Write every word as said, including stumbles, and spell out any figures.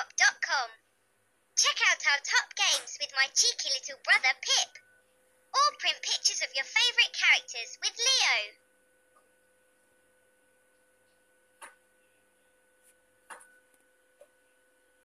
top dot com. Check out our top games with my cheeky little brother Pip.